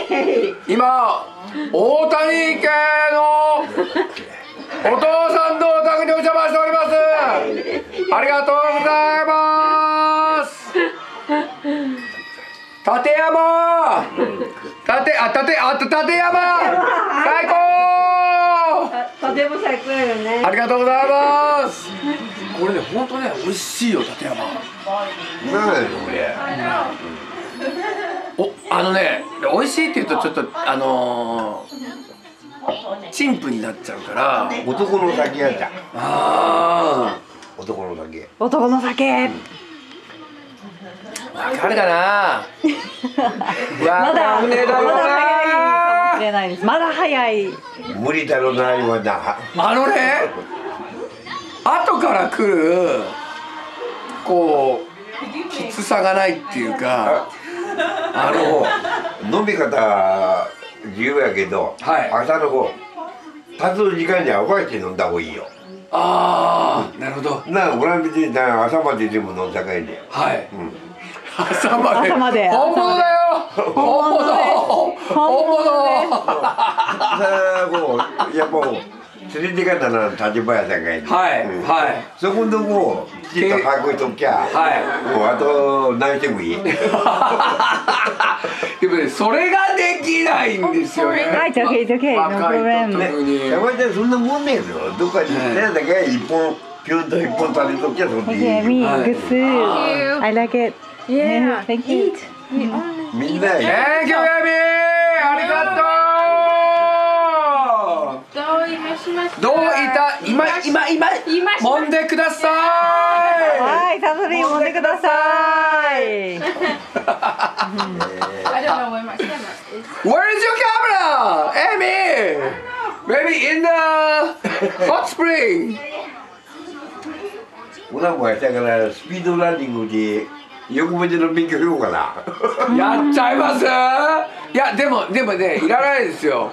今大谷家のお父さんのお宅にお邪魔しております。ありがとうございます。立山立山最高。 とても最高よね。 ありがとうございます。これね、ほんとね、美味しいよ、立山。 なんだよこれ。 美味しいって言うとちょっと陳腐になっちゃうから。 男の酒やった。 ああ。 男の酒。 男の酒。 わかるかな。 まだねえだろうな。 早いかもしれないです。まだ早い。 無理だろうな今だ。 後から来るこうきつさがないっていうか、 飲み方自由やけど、 はい、 朝の方立つ時間に合わせて飲んだ方がいいよ。 ああ、なるほど。 俺別に朝まででも飲んだかいね。 はい。 うん。 朝まで。本物だよ。本物。 やっぱ連れてかんだな立場やさかいね。 はいはい。 そこんとこきちっと把握しときゃ、もうあと何してもいい。 でもね、それができないんですよね。 はい、じゃあ、じゃあ、ノープロブレム。 山ちゃんそんなもんねえぞ。どっかにねだけ一本ピュンと一本食べときゃそんでいい。 Good food. I like it. Yeah, thank you. みんな。 Thank you, Yami. ありがとう。どういた今揉んでください。 はい、たっぷり揉んでください。 I don't know where my camera is. Where is your camera, Amy? Maybe in the hot spring. 俺もやったからスピードランニングで横文字の勉強しようかな。 やっちゃいます？いやでもね、いらないですよ。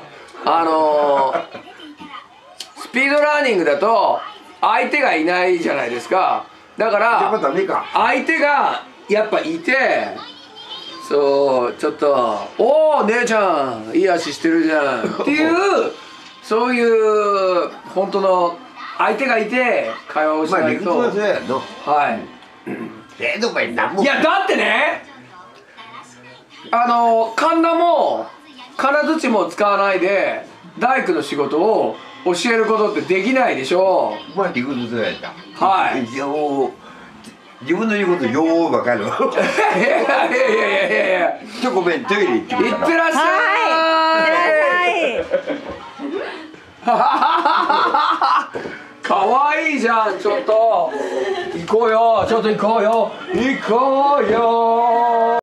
スピードラーニングだと相手がいないじゃないですか。だから相手がやっぱいて、そうちょっと「おお姉ちゃんいい足してるじゃん」っていうそういう本当の相手がいて会話をしないと。はい。いやだってね、神田も金槌も使わないで大工の仕事を教えることってできないでしょ。 まあ理屈そうやった。 はい。 自分の言うことようわかる。いやちょごめんトイレ行ってくるから。 いってらっしゃい。かわいいじゃん。ちょっと行こうよ。